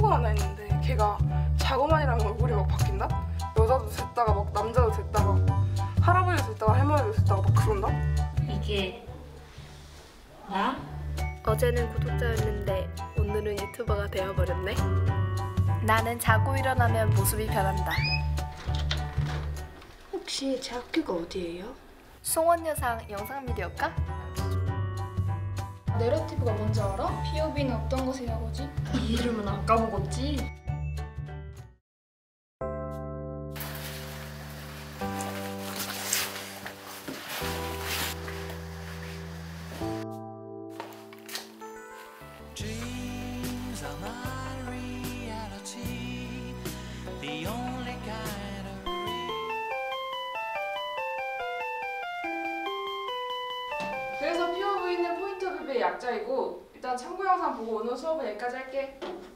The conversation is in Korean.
친구가 하나 있는데 걔가 자고만 일하면 얼굴이 막 바뀐다? 여자도 됐다가 막 남자도 됐다가 할아버지도 됐다가 할머니도 됐다가 막 그런다? 이게 나? 어제는 구독자였는데 오늘은 유튜버가 되어버렸네. 나는 자고 일어나면 모습이 변한다. 혹시 제 학교가 어디예요? 송원여상 영상미디어과? 내러티브가 뭔지 알아? POV는 어떤 것을 야구지? 이 이름은 안 까먹었지? 그래서 POV는 포인트 오브 뷰의 약자이고 일단 참고 영상 보고 오늘 수업은 여기까지 할게.